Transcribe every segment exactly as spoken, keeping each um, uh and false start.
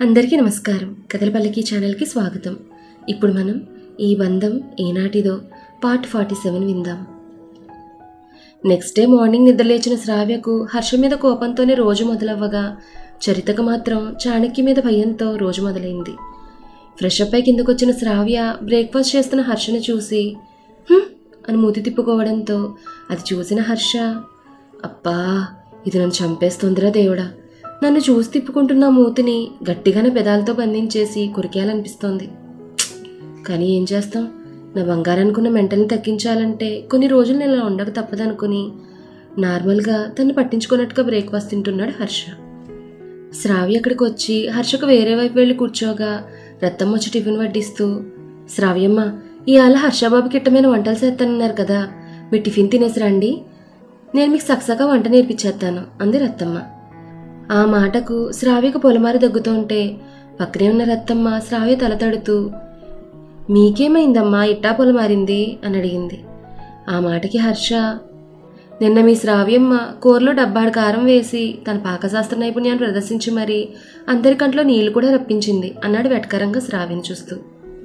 అందరికీ నమస్కారం. కథల పల్లకి ఛానల్కి స్వాగతం. ఇప్పుడు మనం ఈ బంధం ఏనాటిదో పార్ట్ ఫార్టీ సెవెన్ విందాం. నెక్స్ట్ డే మార్నింగ్ నిద్రలేచిన శ్రావ్యకు హర్ష మీద కోపంతోనే రోజు మొదలవ్వగా, చరితకు మాత్రం చాణక్య మీద భయంతో రోజు మొదలైంది. ఫ్రెష్ అప్ అయి కిందకొచ్చిన శ్రావ్య బ్రేక్ఫాస్ట్ చేస్తున్న హర్షను చూసి హ్మ్ అని మూతి తిప్పుకోవడంతో అది చూసిన హర్ష, అబ్బా ఇది నన్ను చంపేస్తుందిరా దేవుడా, నన్ను చూసి తిప్పుకుంటున్న మూతిని గట్టిగానే పెదాలతో బంధించేసి కొరికేయాలనిపిస్తోంది. కానీ ఏం చేస్తాం, నా బంగారానుకున్న మెంటల్ని తగ్గించాలంటే కొన్ని రోజులు నేను ఇలా ఉండక తప్పదనుకుని నార్మల్గా తను పట్టించుకున్నట్టుగా బ్రేక్ఫాస్ట్ తింటున్నాడు హర్ష. శ్రావ్య అక్కడికి వచ్చి హర్షకు వేరే వైపు వెళ్ళి కూర్చోగా రత్తమ్మ వచ్చి టిఫిన్ వడ్డిస్తూ, శ్రావ్యమ్మ ఇవాళ హర్షబాబుకి ఇట్టమైన వంటలు చేస్తానన్నారు కదా, మీరు టిఫిన్ తినేసి రండి, నేను మీకు సక్సగా వంట నేర్పించేస్తాను అంది రత్తమ్మ. ఆ మాటకు శ్రావ్యకు పొలమారి దగ్గుతుంటే పక్కనే ఉన్న రత్తమ్మ శ్రావ్య తల తడుతూ, మీకేమైందమ్మా ఇట్టా పొలమారింది అని అడిగింది. ఆ మాటకి హర్ష, నిన్న మీ శ్రావ్యమ్మ కూరలో డబ్బాడు కారం వేసి తన పాకశాస్త్ర నైపుణ్యాన్ని ప్రదర్శించి మరీ అందరి కంట్లో నీళ్లు కూడా రప్పించింది అన్నాడు వెటకరంగా శ్రావ్యను చూస్తూ.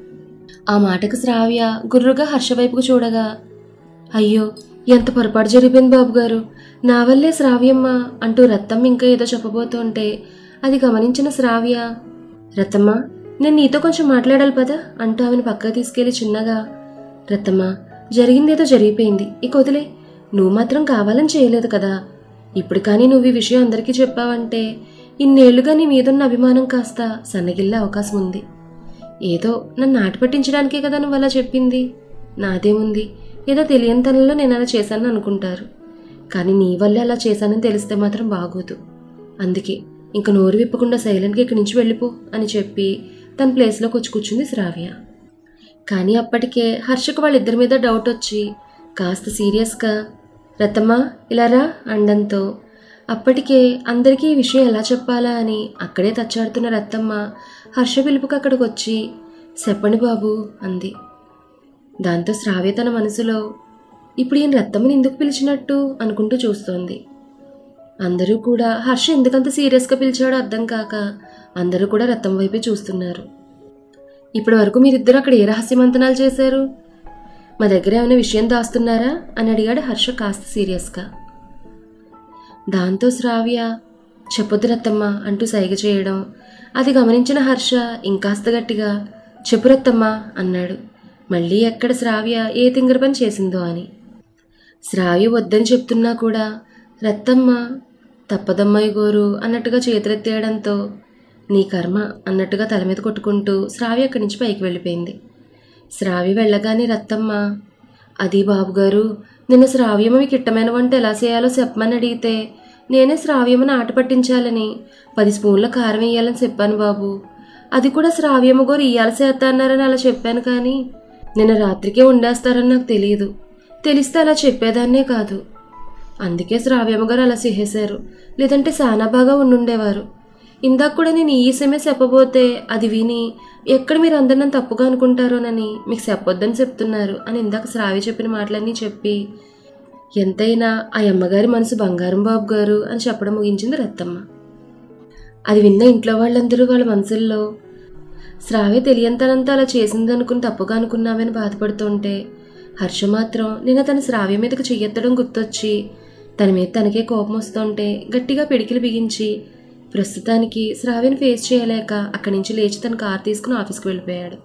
ఆ మాటకు శ్రావ్య గుర్రుగా హర్ష వైపుకు చూడగా, అయ్యో ఎంత పొరపాటు జరిగిపోయింది బాబుగారు, నా వల్లే శ్రావ్యమ్మ అంటూ రత్తమ్మ ఇంకా ఏదో చెప్పబోతుంటే అది గమనించిన శ్రావ్య, రత్తమ్మ నేను నీతో కొంచెం మాట్లాడాలి పదా అంటూ ఆమెను పక్కకు తీసుకెళ్లి చిన్నగా, రత్తమ్మ జరిగిందేదో జరిగిపోయింది, ఇక వదిలే, నువ్వు మాత్రం కావాలని చేయలేదు కదా, ఇప్పుడు కానీ నువ్వు ఈ విషయం అందరికీ చెప్పావంటే ఇన్నేళ్లుగా నీ మీదున్న అభిమానం కాస్త సన్నగిల్లే అవకాశం ఉంది. ఏదో నన్ను ఆట పట్టించడానికే కదా నువ్వు అలా చెప్పింది, నాదేముంది, ఏదో తెలియని తనంలో నేను అలా చేశానని అనుకుంటారు, కానీ నీ వల్లే అలా చేశానని తెలిస్తే మాత్రం బాగోదు, అందుకే ఇంక నోరు విప్పకుండా సైలెంట్గా ఇక్కడి నుంచి వెళ్ళిపో అని చెప్పి తన ప్లేస్లోకి వచ్చి కూర్చుంది శ్రావ్య. కానీ అప్పటికే హర్షకు వాళ్ళిద్దరి మీద డౌట్ వచ్చి కాస్త సీరియస్గా, రత్తమ్మ ఇలారా అండంతో అప్పటికే అందరికీ ఈ విషయం ఎలా చెప్పాలా అని అక్కడే తచ్చాడుతున్న రత్తమ్మ హర్ష పిలుపుకి అక్కడికి వచ్చి, చెప్పండి బాబు అంది. దాంతో శ్రావ్య తన మనసులో ఇప్పుడు ఈయన రత్తమ్మని ఎందుకు పిలిచినట్టు అనుకుంటూ చూస్తోంది. అందరూ కూడా హర్ష ఎందుకంత సీరియస్గా పిలిచాడో అర్థం కాక అందరూ కూడా రత్తమ్మ వైపే చూస్తున్నారు. ఇప్పటి వరకు మీరిద్దరు అక్కడ ఏ రహస్యమంతనాలు చేశారు, మా దగ్గర ఏమైనా విషయం దాస్తున్నారా అని అడిగాడు హర్ష కాస్త సీరియస్గా. దాంతో శ్రావ్య చెప్పొద్దు రత్తమ్మ అంటూ సైగ చేయడం అది గమనించిన హర్ష ఇంకాస్త గట్టిగా చెప్పు రత్తమ్మ అన్నాడు. మళ్ళీ ఎక్కడ శ్రావ్య ఏ తింగర పని చేసిందో అని. శ్రావ్య వద్దని చెప్తున్నా కూడా రత్తమ్మ తప్పదమ్మాయి గోరు అన్నట్టుగా చేతులెత్తేయడంతో నీ కర్మ అన్నట్టుగా తల మీద కొట్టుకుంటూ శ్రావ్య అక్కడి నుంచి పైకి వెళ్ళిపోయింది. శ్రావ్య వెళ్ళగానే రత్తమ్మ, అది బాబుగారు నిన్న శ్రావ్యమ్మ మీకు ఇట్టమైన వంట ఎలా చేయాలో చెప్పమని అడిగితే నేనే శ్రావ్యమ్మని ఆట పట్టించాలని పది స్పూన్ల కారం వేయాలని చెప్పాను బాబు, అది కూడా శ్రావ్యమ్మ గోరు ఇయ్యాల చేస్తా అన్నారని అలా చెప్పాను, కానీ నిన్న రాత్రికే ఉండేస్తారని నాకు తెలియదు, తెలిస్తే అలా చెప్పేదాన్నే కాదు, అందుకే శ్రావ్యమ్మ గారు అలా చేసేశారు, లేదంటే చాలా బాగా ఉండుండేవారు, ఇందాక కూడా నేను ఈ సమయం చెప్పబోతే అది విని ఎక్కడ మీరు అందరు నన్ను తప్పుగా అనుకుంటారోనని మీకు చెప్పొద్దని చెప్తున్నారు అని ఇందాక శ్రావ్య చెప్పిన మాటలన్నీ చెప్పి, ఎంతైనా ఆ అమ్మగారి మనసు బంగారం బాబు గారు అని చెప్పడం ముగించింది రత్తమ్మ. అది విన్న ఇంట్లో వాళ్ళందరూ వాళ్ళ మనసుల్లో శ్రావ్య తెలియంతనంతా అలా చేసిందనుకుని తప్పుగా అనుకున్నామని బాధపడుతుంటే హర్ష మాత్రం నిన్న తన శ్రావ్య మీదకు చెయ్యెత్తడం గుర్తొచ్చి తన మీద తనకే కోపం వస్తుంటే గట్టిగా పిడికిలు బిగించి ప్రస్తుతానికి శ్రావ్యను ఫేస్ చేయలేక అక్కడి నుంచి లేచి తన కారు తీసుకుని ఆఫీస్కి వెళ్ళిపోయాడు.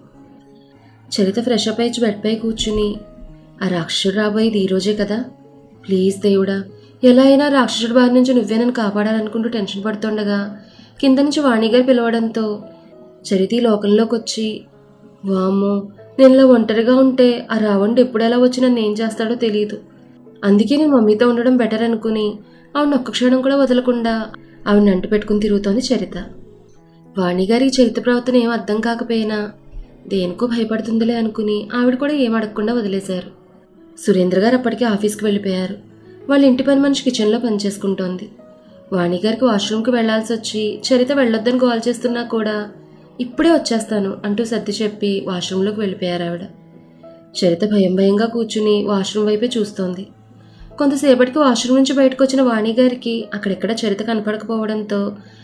చరిత ఫ్రెష్ అప్ అయ్యి బెడ్పై కూర్చుని, ఆ రాక్షసుడు రాబోయేది ఈరోజే కదా, ప్లీజ్ దేవుడా ఎలా అయినా రాక్షసుడి బారి నుంచి నువ్వే నన్ను కాపాడాలనుకుంటూ టెన్షన్ పడుతుండగా కింద నుంచి వాణిగారు పిలవడంతో చరిత లోకంలోకి వచ్చి, వామ్మో నేను ఇలా ఒంటరిగా ఉంటే ఆ రావణుడు ఎప్పుడు ఎలా వచ్చి నన్ను ఏం చేస్తాడో తెలియదు, అందుకే నేను మమ్మీతో ఉండడం బెటర్ అనుకుని ఆవిడ ఒక్క క్షణం కూడా వదలకుండా ఆవిడని అంటు పెట్టుకుని తిరుగుతోంది చరిత. వాణిగారికి చరిత ప్రవర్తన ఏం అర్థం కాకపోయినా దేనికో భయపడుతుందిలే అనుకుని ఆవిడ కూడా ఏం అడగకుండా వదిలేశారు. సురేంద్ర గారు అప్పటికే ఆఫీస్కి వెళ్ళిపోయారు. వాళ్ళ ఇంటి పని మనిషి కిచెన్లో పనిచేసుకుంటోంది. వాణిగారికి వాష్రూమ్కి వెళ్లాల్సి వచ్చి చరిత వెళ్ళొద్దని కాల్ చేస్తున్నా కూడా ఇప్పుడే వచ్చేస్తాను అంటూ సర్ది చెప్పి వాష్రూంలోకి వెళ్ళిపోయారు ఆవిడ. చరిత భయం భయంగా కూర్చుని వాష్రూమ్ వైపే చూస్తోంది. కొంతసేపటికి వాష్రూమ్ నుంచి బయటకు వచ్చిన వాణిగారికి అక్కడెక్కడ చరిత కనపడకపోవడంతో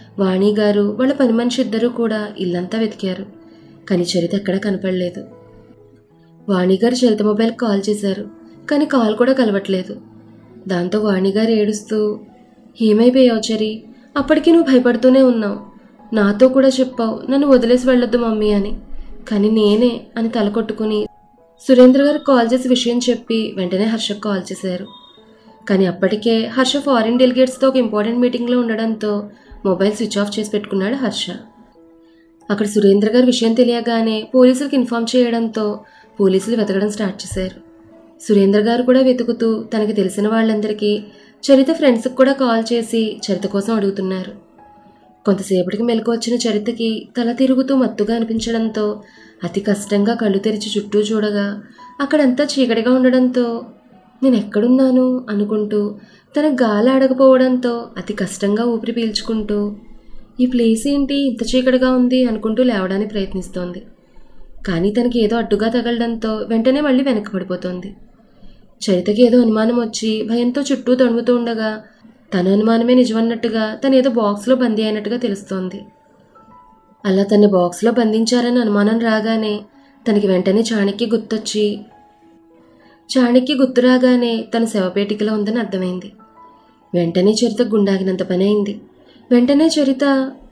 వాణి గారు వాళ్ళ పని మనిషి ఇద్దరూ కూడా ఇల్లంతా వెతికారు. కానీ చరిత ఎక్కడా కనపడలేదు. వాణిగారు చరిత మొబైల్ కాల్ చేశారు, కానీ కాల్ కూడా కలవట్లేదు. దాంతో వాణిగారు ఏడుస్తూ, ఏమైపోయావు చరి, అప్పటికి నువ్వు భయపడుతూనే ఉన్నావు, నాతో కూడా చెప్పావు నన్ను వదిలేసి వెళ్ళొద్దు మమ్మీ అని, కానీ నేనే అని తల కొట్టుకుని సురేంద్ర గారికి కాల్ చేసి విషయం చెప్పి వెంటనే హర్షకు కాల్ చేశారు. కానీ అప్పటికే హర్ష ఫారిన్ డెలిగేట్స్తో ఒక ఇంపార్టెంట్ మీటింగ్లో ఉండడంతో మొబైల్ స్విచ్ ఆఫ్ చేసి పెట్టుకున్నాడు హర్ష. అక్కడ సురేంద్ర గారి విషయం తెలియగానే పోలీసులకు ఇన్ఫార్మ్ చేయడంతో పోలీసులు వెతకడం స్టార్ట్ చేశారు. సురేంద్ర గారు కూడా వెతుకుతూ తనకి తెలిసిన వాళ్ళందరికీ చరిత ఫ్రెండ్స్కి కూడా కాల్ చేసి చరిత కోసం అడుగుతున్నారు. కొంతసేపటికి మెలకు వచ్చిన చరితకి తల తిరుగుతూ మత్తుగా అనిపించడంతో అతి కష్టంగా కళ్ళు తెరిచి చుట్టూ చూడగా అక్కడంతా చీకటిగా ఉండడంతో నేను ఎక్కడున్నాను అనుకుంటూ తన గాలి ఆడకపోవడంతో అతి కష్టంగా ఊపిరి పీల్చుకుంటూ ఈ ప్లేస్ ఏంటి ఇంత చీకటిగా ఉంది అనుకుంటూ లేవడానికి ప్రయత్నిస్తోంది. కానీ తనకి ఏదో అడ్డుగా తగలడంతో వెంటనే మళ్ళీ వెనక్కి పడిపోతుంది. చరితకి ఏదో అనుమానం వచ్చి భయంతో చుట్టూ తడుముతూ ఉండగా తన అనుమానమే నిజమన్నట్టుగా తను ఏదో బాక్స్లో బందీ అయినట్టుగా తెలుస్తోంది. అలా తన బాక్స్లో బంధించారని అనుమానం రాగానే తనకి వెంటనే చాణక్య గుర్తొచ్చి చాణక్య గుర్తు రాగానే తన శవపేటికలో ఉందని అర్థమైంది. వెంటనే చరిత గుండాగినంత పని అయింది. వెంటనే చరిత,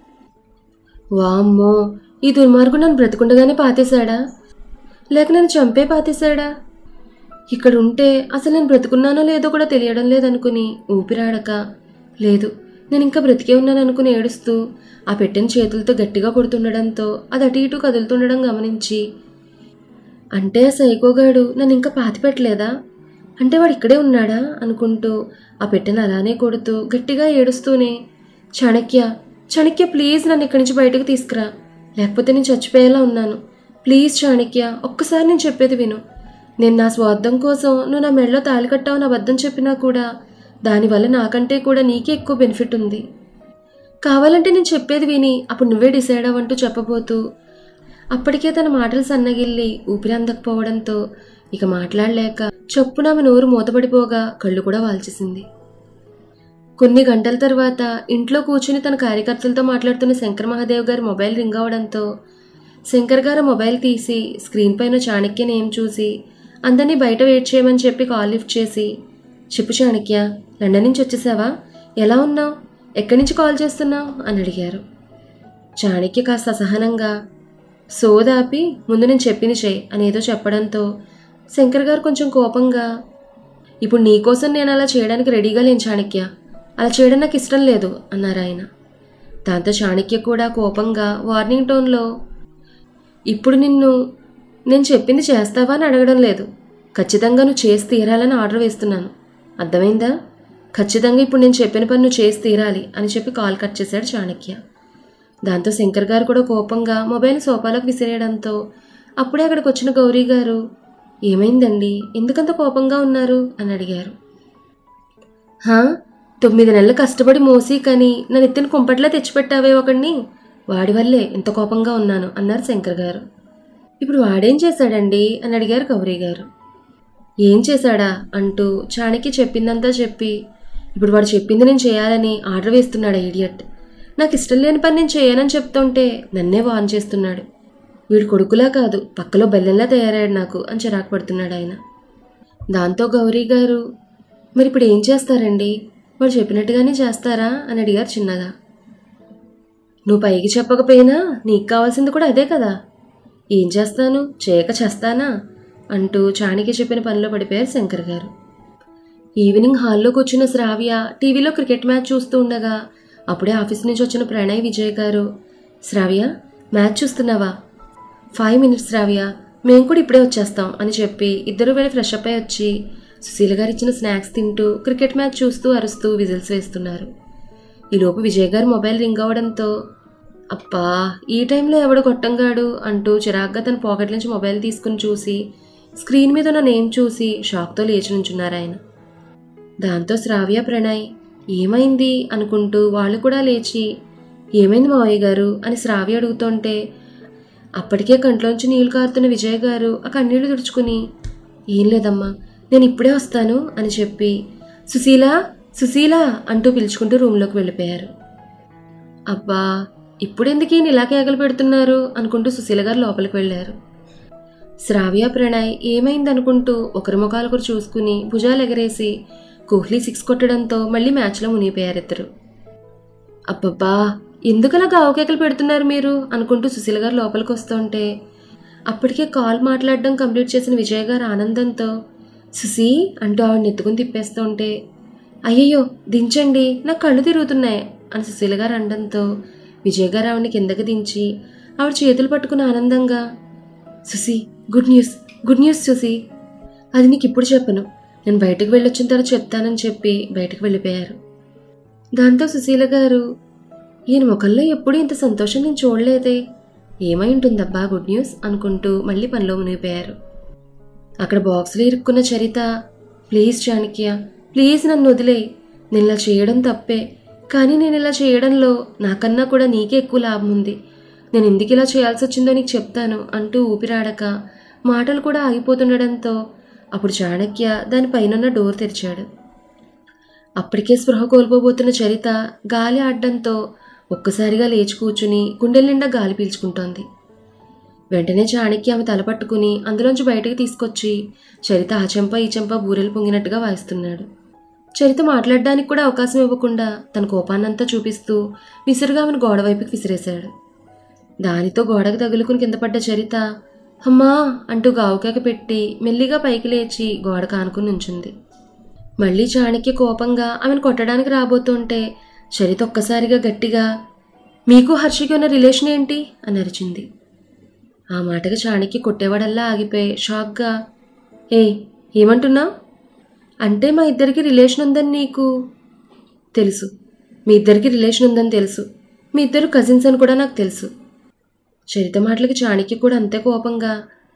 వామ్మో, ఈ దుర్మార్గుడు నన్ను బ్రతికుండగానే పాతేశాడా, లేక నన్ను చంపే పాతేశాడా, ఇక్కడ ఉంటే అసలు నేను బ్రతుకున్నానో లేదో కూడా తెలియడం లేదనుకుని ఊపిరాడక, లేదు నేను ఇంకా బ్రతికే ఉన్నాను అనుకుని ఏడుస్తూ ఆ పెట్టెని చేతులతో గట్టిగా కొడుతుండడంతో అది అటు ఇటు కదులుతుండడం గమనించి, అంటే ఆ సైకోగాడు నన్ను ఇంకా పాతి పెట్టలేదా, అంటే వాడు ఇక్కడే ఉన్నాడా అనుకుంటూ ఆ పెట్టెను అలానే కొడుతూ గట్టిగా ఏడుస్తూనే, చాణక్య చాణక్య ప్లీజ్ నన్ను ఇక్కడి నుంచి బయటకు తీసుకురా, లేకపోతే నేను చచ్చిపోయేలా ఉన్నాను, ప్లీజ్ చాణక్య ఒక్కసారి నేను చెప్పేది విను, నేను నా స్వార్థం కోసం నువ్వు నా మెడలో తాళి కట్టావు నా అబద్ధం చెప్పినా కూడా దానివల్ల నాకంటే కూడా నీకే ఎక్కువ బెనిఫిట్ ఉంది, కావాలంటే నేను చెప్పేది విని అప్పుడు నువ్వే డిసైడ్ అవ్వంటూ చెప్పబోతూ అప్పటికే తన మాటలు సన్నగిల్లి ఊపిరి అందకపోవడంతో ఇక మాట్లాడలేక చప్పున ఆమె నోరు మూతపడిపోగా కళ్ళు కూడా వాల్చేసింది. కొన్ని గంటల తర్వాత ఇంట్లో కూర్చుని తన కార్యకర్తలతో మాట్లాడుతున్న శంకర్ మహాదేవ్ గారి మొబైల్ రింగ్ అవడంతో శంకర్ గారు మొబైల్ తీసి స్క్రీన్ పైన చాణక్య నేమ్ చూసి అందరినీ బయట వెయిట్ చేయమని చెప్పి కాల్ లిఫ్ట్ చేసి, చెప్పు చాణక్య, లండన్ నుంచి వచ్చేసావా, ఎలా ఉన్నావు, ఎక్కడి నుంచి కాల్ చేస్తున్నావు అని అడిగారు. చాణక్య కాస్త అసహనంగా, సోదాపి ముందు నేను చెప్పింది చెయ్యి అనేదో చెప్పడంతో శంకర్ గారు కొంచెం కోపంగా, ఇప్పుడు నీకోసం నేను అలా చేయడానికి రెడీగా లేను చాణక్య, అలా చేయడం నాకు ఇష్టం లేదు అన్నారు ఆయన. దాంతో చాణక్య కూడా కోపంగా వార్నింగ్ టోన్లో, ఇప్పుడు నిన్ను నేను చెప్పింది చేస్తావా అని అడగడం లేదు, ఖచ్చితంగా నువ్వు చేసి తీరాలని ఆర్డర్ వేస్తున్నాను, అర్థమైందా, ఖచ్చితంగా ఇప్పుడు నేను చెప్పిన పని నువ్వు చేసి తీరాలి అని చెప్పి కాల్ కట్ చేశాడు చాణక్య. దాంతో శంకర్ గారు కూడా కోపంగా మొబైల్ సోఫాలోకి విసిరేయడంతో అప్పుడే అక్కడికి వచ్చిన గౌరీ గారు, ఏమైందండి, ఎందుకంత కోపంగా ఉన్నారు అని అడిగారు. హా, తొమ్మిది నెలలు కష్టపడి మోసి కానీ నన్ను ఎత్తిన కుంపట్లా తెచ్చిపెట్టావే ఒకడిని, వాడి వల్లే ఇంత కోపంగా ఉన్నాను అన్నారు శంకర్ గారు. ఇప్పుడు వాడేం చేశాడండి అని అడిగారు గౌరీ గారు. ఏం చేశాడా అంటూ చాణక్య చెప్పిందంతా చెప్పి, ఇప్పుడు వాడు చెప్పింది నేను చేయాలని ఆర్డర్ వేస్తున్నాడు ఇడియట్, నాకు ఇష్టం లేని పని నేను చేయనని చెప్తుంటే నన్నే వాన్ చేస్తున్నాడు, వీడు కొడుకులా కాదు పక్కలో బెల్లంలా తయారయ్యాడు నాకు అని చిరాకు పడుతున్నాడు ఆయన. దాంతో గౌరీ గారు, మరి ఇప్పుడు ఏం చేస్తారండి, వాడు చెప్పినట్టుగానే చేస్తారా అని అడిగారు చిన్నగా. నువ్వు పైకి చెప్పకపోయినా నీకు కావాల్సింది కూడా అదే కదా, ఏం చేస్తాను, చేయక చేస్తానా అంటూ చాణక్య చెప్పిన పనిలో పడిపోయారు శంకర్ గారు. ఈవినింగ్ హాల్లో కూర్చున్న శ్రావ్య టీవీలో క్రికెట్ మ్యాచ్ చూస్తూ ఉండగా అప్పుడే ఆఫీస్ నుంచి వచ్చిన ప్రణయ్ విజయ్ గారు, శ్రావ్య మ్యాచ్ చూస్తున్నావా, ఫైవ్ మినిట్స్ శ్రావ్య, మేము కూడా ఇప్పుడే వచ్చేస్తాం అని చెప్పి ఇద్దరు వెళ్ళి ఫ్రెష్ అప్ అయి వచ్చి సుశీల గారు ఇచ్చిన స్నాక్స్ తింటూ క్రికెట్ మ్యాచ్ చూస్తూ అరుస్తూ విజిల్స్ వేస్తున్నారు. ఈలోపు విజయ్ గారు మొబైల్ రింగ్ అవ్వడంతో, అప్పా ఈ టైంలో ఎవడు కొట్టంగాడు అంటూ చిరాగ్గా తన పాకెట్ నుంచి మొబైల్ తీసుకుని చూసి స్క్రీన్ మీద ఉన్న నేమ్ చూసి షాక్తో లేచి నుంచున్నారు ఆయన. దాంతో శ్రావ్య ప్రణయ్ ఏమైంది అనుకుంటూ వాళ్ళు కూడా లేచి, ఏమైంది మావయ్య గారు అని శ్రావ్య అడుగుతుంటే అప్పటికే కంట్లోంచి నీళ్లు కారుతున్న విజయ్ గారు ఆ కన్నీళ్లు తుడుచుకుని, ఏం లేదమ్మా నేను ఇప్పుడే వస్తాను అని చెప్పి సుశీల సుశీల అంటూ పిలుచుకుంటూ రూమ్లోకి వెళ్ళిపోయారు. అబ్బా, ఇప్పుడెందుకు ఈయన ఇలా కేకలు పెడుతున్నారు అనుకుంటూ సుశీల గారు లోపలికి వెళ్ళారు. శ్రావ్య, ప్రణయ్ ఏమైందనుకుంటూ ఒకరి ముఖాలొకరు చూసుకుని భుజాలు ఎగరేసి కోహ్లీ సిక్స్ కొట్టడంతో మళ్ళీ మ్యాచ్లో మునిగిపోయారిద్దరు. అబ్బబ్బా, ఎందుకలా గావు కేకలు పెడుతున్నారు మీరు అనుకుంటూ సుశీల గారు లోపలికి వస్తుంటే అప్పటికే కాల్ మాట్లాడడం కంప్లీట్ చేసిన విజయ్ గారు ఆనందంతో సుశీ అంటూ ఆవిడని ఎత్తుకుని తిప్పేస్తుంటే అయ్యయ్యో దించండి, నాకు కళ్ళు తిరుగుతున్నాయి అని సుశీల గారు అనడంతో విజయ్ గారు ఆవిడని కిందకి దించి ఆవిడ చేతులు పట్టుకుని ఆనందంగా Sushi good news good news Sushi, అది నీకు ఇప్పుడు చెప్పను, నేను బయటకు వెళ్ళొచ్చిన తర్వాత చెప్తానని చెప్పి బయటకు వెళ్ళిపోయారు. దాంతో సుశీల గారు ఈయన ముఖంలో ఎప్పుడూ ఇంత సంతోషం నేను చూడలేదే, ఏమై ఉంటుందబ్బా గుడ్ న్యూస్ అనుకుంటూ మళ్ళీ పనిలో మునిగిపోయారు. అక్కడ బాక్స్లో ఇరుక్కున్న చరిత, ప్లీజ్ చాణక్య ప్లీజ్ నన్ను వదిలే, నేను ఇలా చేయడం తప్పే, కానీ నేను ఇలా చేయడంలో నాకన్నా కూడా నీకే ఎక్కువ లాభం ఉంది, నేను ఎందుకు ఇలా చేయాల్సి వచ్చిందో నీకు చెప్తాను అంటూ ఊపిరాడక మాటలు కూడా ఆగిపోతుండడంతో అప్పుడు చాణక్య దాని పైనున్న డోర్ తెరిచాడు. అప్పటికే స్పృహ కోల్పోబోతున్న చరిత గాలి ఆడడంతో ఒక్కసారిగా లేచి కూర్చుని గుండెల నిండా గాలి పీల్చుకుంటోంది. వెంటనే చాణక్య ఆమె తల పట్టుకుని అందులోంచి బయటకు తీసుకొచ్చి చరిత ఆ చెంప ఈ చెంప బూరెలు పొంగినట్టుగా వాయిస్తున్నాడు. చరిత మాట్లాడడానికి కూడా అవకాశం ఇవ్వకుండా తన కోపాన్నంతా చూపిస్తూ విసురుగా ఆమెను గోడ వైపుకి విసిరేశాడు. దానితో గోడకు తగులుకుని కింద పడ్డ చరిత అమ్మా అంటూ గావుకేక పెట్టి మెల్లిగా పైకి లేచి గోడ కానుకుని నుంచుంది. మళ్ళీ చాణక్య కోపంగా ఆమెను కొట్టడానికి రాబోతుంటే చరిత ఒక్కసారిగా గట్టిగా మీకు హర్షకి ఉన్న రిలేషన్ ఏంటి అని అరిచింది. ఆ మాటగా చాణక్య కొట్టేవాడల్లా ఆగిపోయి షాక్గా ఏ ఏమంటున్నావు? అంటే మా ఇద్దరికి రిలేషన్ ఉందని నీకు తెలుసు, మీ ఇద్దరికి రిలేషన్ ఉందని తెలుసు, మీ ఇద్దరు కజిన్స్ అని కూడా నాకు తెలుసు. చరిత మాటలకి చాణక్య కూడా అంతే కోపంగా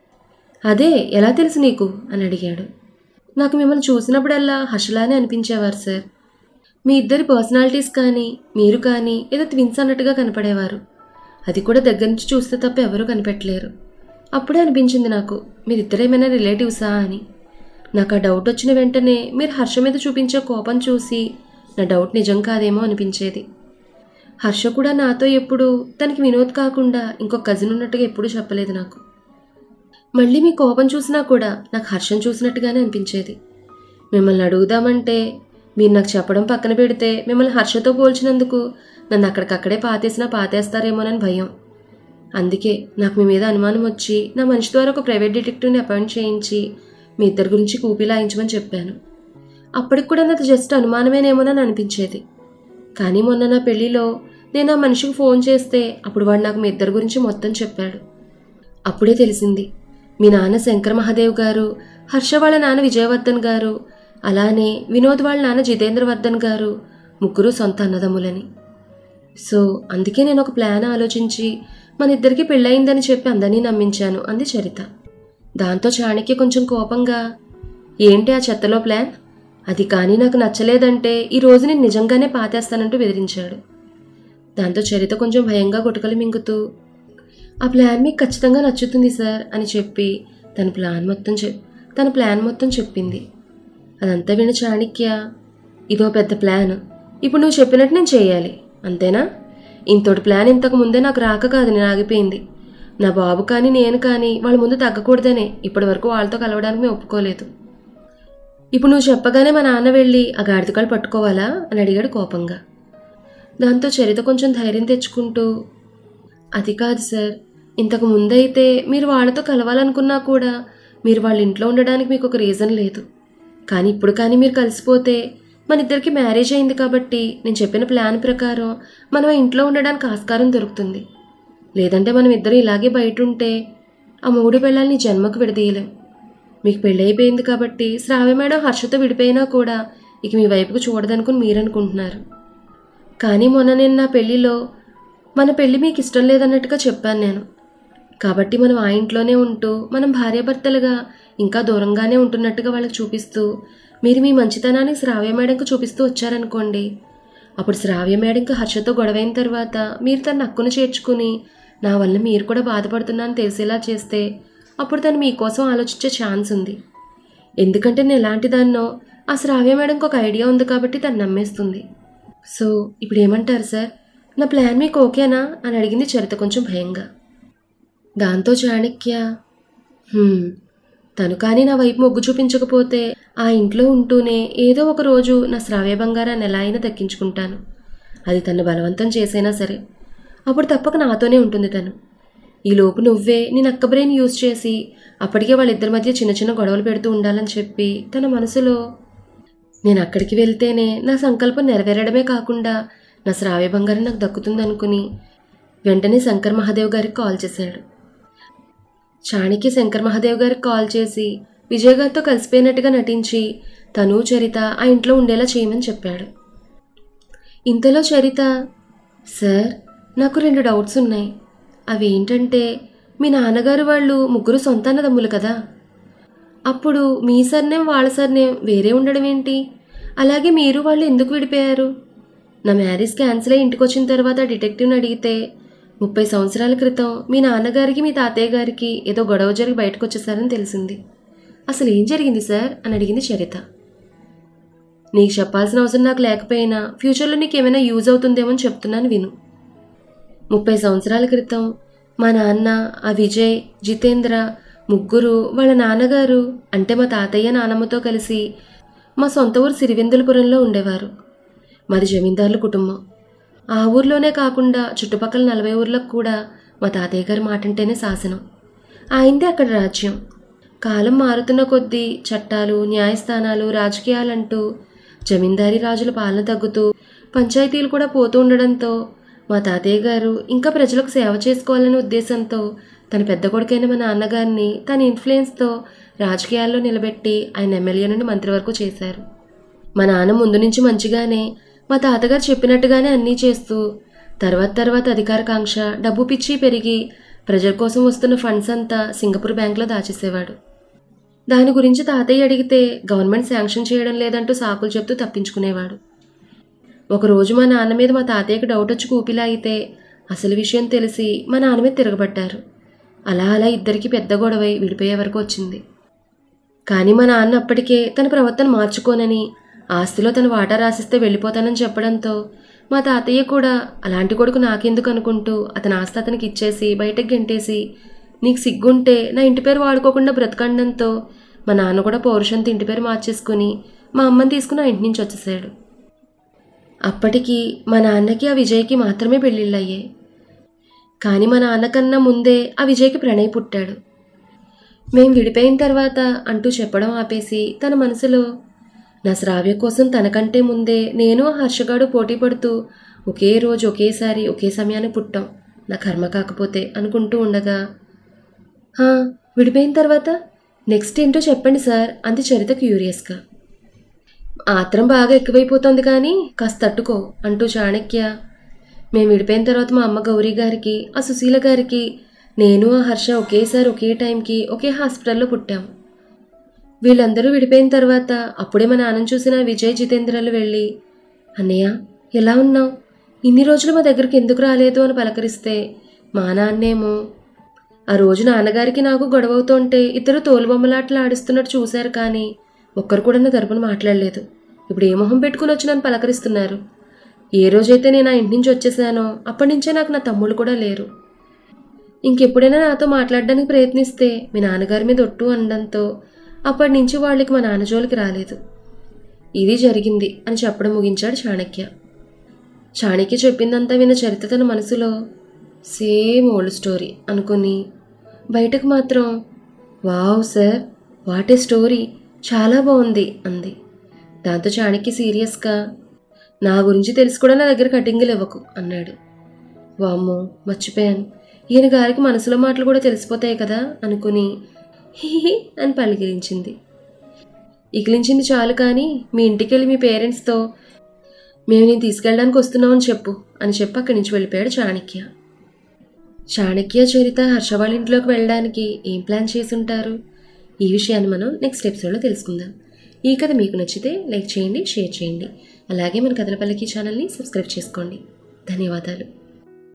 అదే ఎలా తెలుసు నీకు అని అడిగాడు. నాకు మిమ్మల్ని చూసినప్పుడల్లా హర్షలానే అనిపించేవారు సార్, మీ ఇద్దరి పర్సనాలిటీస్ కానీ మీరు కానీ ఏదో ట్విన్స్ అన్నట్టుగా కనపడేవారు, అది కూడా దగ్గర నుంచి చూస్తే తప్ప ఎవరూ కనిపెట్టలేరు. అప్పుడే అనిపించింది నాకు మీరిద్దరేమైనా రిలేటివ్సా అని. నాకు ఆ డౌట్ వచ్చిన వెంటనే మీరు హర్ష మీద చూపించే కోపం చూసి నా డౌట్ నిజం కాదేమో అనిపించేది. హర్ష కూడా నాతో ఎప్పుడు తనకి వినోద్ కాకుండా ఇంకొక కజిన్ ఉన్నట్టుగా ఎప్పుడూ చెప్పలేదు నాకు. మళ్ళీ మీ కోపం చూసినా కూడా నాకు హర్షం చూసినట్టుగానే అనిపించేది. మిమ్మల్ని అడుగుదామంటే మీరు నాకు చెప్పడం పక్కన పెడితే మిమ్మల్ని హర్షతో పోల్చినందుకు నన్ను అక్కడికక్కడే పాతేసినా పాతేస్తారేమోనని భయం. అందుకే నాకు మీ మీద అనుమానం వచ్చి నా మనిషి ద్వారా ఒక ప్రైవేట్ డిటెక్టివ్ని అపాయింట్ చేయించి మీ ఇద్దరి గురించి కూపీలాయించమని చెప్పాను. అప్పటికి కూడా నాకు జస్ట్ అనుమానమేనేమోనని అనిపించేది. కానీ మొన్న నా పెళ్లిలో నేను ఆ మనిషికి ఫోన్ చేస్తే అప్పుడు వాడు నాకు మీ ఇద్దరి గురించి మొత్తం చెప్పాడు. అప్పుడే తెలిసింది మీ నాన్న శంకర్ మహాదేవ్ గారు, హర్ష వాళ్ళ నాన్న విజయవర్ధన్ గారు, అలానే వినోద్ వాళ్ళ నాన్న జితేంద్రవర్ధన్ గారు ముగ్గురు సొంత అన్నదమ్ములని. సో అందుకే నేను ఒక ప్లాన్ ఆలోచించి మన ఇద్దరికి పెళ్ళయిందని చెప్పి అందరినీ నమ్మించాను అంది చరిత. దాంతో చాణక్య కొంచెం కోపంగా ఏంటి ఆ చెత్తలో ప్లాన్, అది కానీ నాకు నచ్చలేదంటే ఈ రోజు నేను నిజంగానే పాతేస్తానంటూ బెదిరించాడు. దాంతో చరిత కొంచెం భయంగా గుటకలు మింగుతూ ఆ ప్లాన్ మీకు ఖచ్చితంగా నచ్చుతుంది సార్ అని చెప్పి తన ప్లాన్ మొత్తం చె తన ప్లాన్ మొత్తం చెప్పింది. అదంతా విని చాణక్య ఇదో పెద్ద ప్లాన్, ఇప్పుడు నువ్వు చెప్పినట్టు నేను చేయాలి అంతేనా? ఇంతటి ప్లాన్ ఇంతకు ముందే నాకు రాక కాదు నేను ఆగిపోయింది. నా బాబు కానీ నేను కానీ వాళ్ళ ముందు తగ్గకూడదనే ఇప్పటి వరకు వాళ్ళతో కలవడానికి మేము ఒప్పుకోలేదు. ఇప్పుడు నువ్వు చెప్పగానే మా నాన్న వెళ్ళి ఆ గాడిదకాలు పట్టుకోవాలా అని అడిగాడు కోపంగా. దాంతో చరిత కొంచెం ధైర్యం తెచ్చుకుంటూ అది కాదు సార్, ఇంతకు ముందైతే మీరు వాళ్ళతో కలవాలనుకున్నా కూడా మీరు వాళ్ళ ఇంట్లో ఉండడానికి మీకు ఒక రీజన్ లేదు. కానీ ఇప్పుడు కానీ మీరు కలిసిపోతే మన ఇద్దరికి మ్యారేజ్ అయింది కాబట్టి నేను చెప్పిన ప్లాన్ ప్రకారం మనం ఆ ఇంట్లో ఉండడానికి ఆస్కారం దొరుకుతుంది. లేదంటే మనం ఇద్దరం ఇలాగే బయట ఉంటే ఆ మూడు పిల్లల్ని జన్మకు విడదీయలేం. మీకు పెళ్ళి అయిపోయింది కాబట్టి శ్రావ్య మేడం హర్షతో విడిపోయినా కూడా ఇక మీ వైపుకు చూడదనుకుని మీరనుకుంటున్నారు. కానీ మొన్న నేను నా పెళ్లిలో మన పెళ్ళి మీకు ఇష్టం లేదన్నట్టుగా చెప్పాను నేను. కాబట్టి మనం ఆ ఇంట్లోనే ఉంటూ మనం భార్యాభర్తలుగా ఇంకా దూరంగానే ఉంటున్నట్టుగా వాళ్ళకి చూపిస్తూ మీరు మీ మంచితనాన్ని శ్రావ్య మేడంకు చూపిస్తూ వచ్చారనుకోండి, అప్పుడు శ్రావ్య మేడంకి హర్షతో గొడవైన తర్వాత మీరు తన హక్కును చేర్చుకుని నా వల్ల మీరు కూడా బాధపడుతున్నాను తెలిసేలా చేస్తే అప్పుడు తను మీకోసం ఆలోచించే ఛాన్స్ ఉంది. ఎందుకంటే నేను ఎలాంటి దాన్నో ఆ శ్రావ్య మేడంకి ఒక ఐడియా ఉంది కాబట్టి తను నమ్మేస్తుంది. సో ఇప్పుడు ఏమంటారు సార్, నా ప్లాన్ మీకు ఓకేనా అని అడిగింది చరిత కొంచెం భయంగా. దాంతో చాణక్య, "హ్మ్, తను కానీ నా వైపు మొగ్గు చూపించకపోతే ఆ ఇంట్లో ఉంటూనే ఏదో ఒక రోజు నా శ్రావ్య బంగారాన్ని ఎలా అయినా దక్కించుకుంటాను. అది తను బలవంతం చేసైనా సరే. అప్పుడు తప్పక నాతోనే ఉంటుంది తను. ఈలోపు నువ్వే నేను అక్క బ్రెయిన్ యూజ్ చేసి అప్పటికే వాళ్ళిద్దరి మధ్య చిన్న చిన్న గొడవలు పెడుతూ ఉండాలని చెప్పి తన మనసులో నేను అక్కడికి వెళ్తేనే నా సంకల్పం నెరవేరడమే కాకుండా నా శ్రావ్య బంగారం నాకు దక్కుతుందనుకుని వెంటనే శంకర్ మహాదేవ్ గారికి కాల్ చేశాడు. చాణక్య శంకర్ మహాదేవ్ గారికి కాల్ చేసి విజయ్ గారితో కలిసిపోయినట్టుగా నటించి తను చరిత ఆ ఇంట్లో ఉండేలా చేయమని చెప్పాడు. ఇంతలో చరిత, "సార్, నాకు రెండు డౌట్స్ ఉన్నాయి. అవి ఏంటంటే, మీ నాన్నగారు వాళ్ళు ముగ్గురు సొంత అన్నదమ్ములు కదా, అప్పుడు మీ సర్నేమ్ వాళ్ళ సర్నేమ్ వేరే ఉండడం ఏంటి? అలాగే మీరు వాళ్ళు ఎందుకు విడిపోయారు? నా మ్యారేజ్ క్యాన్సిల్ అయ్యి ఇంటికి వచ్చిన తర్వాత డిటెక్టివ్ని అడిగితే ముప్పై సంవత్సరాల క్రితం మీ నాన్నగారికి మీ తాతయ్య గారికి ఏదో గొడవ జరిగి బయటకు వచ్చేసారని తెలిసింది. అసలు ఏం జరిగింది సార్ అని అడిగింది చరిత. నీకు చెప్పాల్సిన అవసరం నాకు లేకపోయినా ఫ్యూచర్లో నీకు ఏమైనా యూజ్ అవుతుందేమో అని చెప్తున్నాను విను. ముప్పై సంవత్సరాల క్రితం మా నాన్న, ఆ విజయ్, జితేంద్ర ముగ్గురు వాళ్ళ నాన్నగారు అంటే మా తాతయ్య నానమ్మతో కలిసి మా సొంత ఊరు సిరివెందులపురంలో ఉండేవారు. మాది జమీందారుల కుటుంబం. ఆ ఊర్లోనే కాకుండా చుట్టుపక్కల నలభై ఊర్లకు కూడా మా తాతయ్య గారి మాటంటేనే శాసనం. ఆయనదే అక్కడ రాజ్యం. కాలం మారుతున్న కొద్దీ చట్టాలు, న్యాయస్థానాలు, రాజకీయాలంటూ జమీందారీ రాజుల పాలన తగ్గుతూ పంచాయతీలు కూడా పోతూ ఉండడంతో మా తాతయ్య గారు ఇంకా ప్రజలకు సేవ చేసుకోవాలనే ఉద్దేశంతో తన పెద్ద కొడుకైన మా నాన్నగారిని తన ఇన్ఫ్లుయెన్స్తో రాజకీయాల్లో నిలబెట్టి ఆయన ఎమ్మెల్యే నుండి మంత్రి వరకు చేశారు. మా నాన్న ముందు నుంచి మంచిగానే మా తాతగారు చెప్పినట్టుగానే అన్నీ చేస్తూ తర్వాత తర్వాత అధికారకాంక్ష, డబ్బు పిచ్చి పెరిగి ప్రజల కోసం వస్తున్న ఫండ్స్ అంతా సింగపూర్ బ్యాంకులో దాచేసేవాడు. దాని గురించి తాతయ్య అడిగితే గవర్నమెంట్ శాంక్షన్ చేయడం లేదంటూ సాకులు చెప్తూ తప్పించుకునేవాడు. ఒకరోజు మా నాన్న మీద మా తాతయ్యకి డౌట్ వచ్చి కూపిలాగితే అసలు విషయం తెలిసి మా నాన్న మీద తిరగబడ్డారు. అలా అలా ఇద్దరికి పెద్ద గొడవై విడిపోయే వరకు వచ్చింది. కానీ మా నాన్న అప్పటికే తన ప్రవర్తన మార్చుకోనని, ఆస్తిలో తన వాటా రాసిస్తే వెళ్ళిపోతానని చెప్పడంతో మా తాతయ్య కూడా అలాంటి కొడుకు నాకెందుకు అనుకుంటూ అతని ఆస్తి అతనికి ఇచ్చేసి బయటకు గెంటేసి, నీకు సిగ్గుంటే నా ఇంటి పేరు వాడుకోకుండా బ్రతకండంతో మా నాన్న కూడా పౌరుషంతో ఇంటి పేరు మార్చేసుకుని మా అమ్మని తీసుకుని ఆ ఇంటి నుంచి వచ్చేసాడు. అప్పటికి మా నాన్నకి ఆ విజయ్కి మాత్రమే పెళ్ళిళ్ళయ్యాయి. కానీ మా నాన్నకన్నా ముందే ఆ విజయ్కి ప్రణయ్ పుట్టాడు. మేం విడిపోయిన తర్వాత అంటూ చెప్పడం ఆపేసి తన మనసులో, నా శ్రావ్య కోసం తనకంటే ముందే నేను ఆ హర్షగాడు పోటీ పడుతూ ఒకే రోజు ఒకేసారి ఒకే సమయానికి పుట్టాం, నా కర్మ కాకపోతే అనుకుంటూ ఉండగా, "హా, విడిపోయిన తర్వాత నెక్స్ట్ ఏంటో చెప్పండి సార్" అంది చరిత క్యూరియస్గా. ఆత్రం బాగా ఎక్కువైపోతుంది కానీ కాస్త తట్టుకో అంటూ చాణక్య, మేము విడిపోయిన తర్వాత మా అమ్మ గౌరీ గారికి, ఆ సుశీల గారికి నేను ఆ హర్ష ఒకేసారి ఒకే టైంకి ఒకే హాస్పిటల్లో పుట్టాం. వీళ్ళందరూ విడిపోయిన తర్వాత అప్పుడే మా నాన్నని చూసిన విజయ్, జితేంద్రలు వెళ్ళి, "అన్నయ్య, ఎలా ఉన్నావు? ఇన్ని రోజులు మా దగ్గరికి ఎందుకు రాలేదు" అని పలకరిస్తే మా నాన్నేమో, "ఆ రోజు నాన్నగారికి నాకు గొడవ అవుతుంటే ఇద్దరు తోలుబొమ్మలాట్లు ఆడిస్తున్నట్టు చూశారు కానీ ఒక్కరు కూడా నా తరపున మాట్లాడలేదు. ఇప్పుడు ఏ మొహం పెట్టుకుని వచ్చి నన్ను పలకరిస్తున్నారు. ఏ రోజైతే నేను ఆ ఇంటి నుంచి వచ్చేసానో అప్పటి నుంచే నాకు నా తమ్ముళ్ళు కూడా లేరు. ఇంకెప్పుడైనా నాతో మాట్లాడడానికి ప్రయత్నిస్తే మీ నాన్నగారి మీద ఒట్టు అనడంతో అప్పటి నుంచి వాళ్ళకి మా నాన్న జోలికి రాలేదు. ఇది జరిగింది" అని చెప్పడం ముగించాడు చాణక్య. చాణక్య చెప్పిందంతా విన్న చరిత తన మనసులో సేమ్ ఓల్డ్ స్టోరీ అనుకుని బయటకు మాత్రం, "wow sir, what a story, చాలా బాగుంది" అంది. దాంతో చాణక్య సీరియస్గా, "నా గురించి తెలిసి కూడా నా దగ్గర కటింగులు ఇవ్వకు" అన్నాడు. వామ్మో, మర్చిపోయాను, ఈయన గారికి మనసులో మాటలు కూడా తెలిసిపోతాయి కదా అనుకుని హి అని పలికిరించింది. ఇకిలించింది చాలు కానీ మీ ఇంటికి వెళ్ళి మీ పేరెంట్స్తో మేము నేను తీసుకెళ్ళడానికి వస్తున్నామని చెప్పు అని చెప్పి అక్కడి నుంచి వెళ్ళిపోయాడు చాణక్య. చాణక్య చరిత హర్ష వాళ్ళ ఇంట్లోకి వెళ్ళడానికి ఏం ప్లాన్ చేసి ఉంటారు? ఈ విషయాన్ని మనం నెక్స్ట్ ఎపిసోడ్లో తెలుసుకుందాం. ఈ కథ మీకు నచ్చితే లైక్ చేయండి, షేర్ చేయండి. అలాగే మన కథల పల్లకి ఛానల్ని సబ్స్క్రైబ్ చేసుకోండి. ధన్యవాదాలు.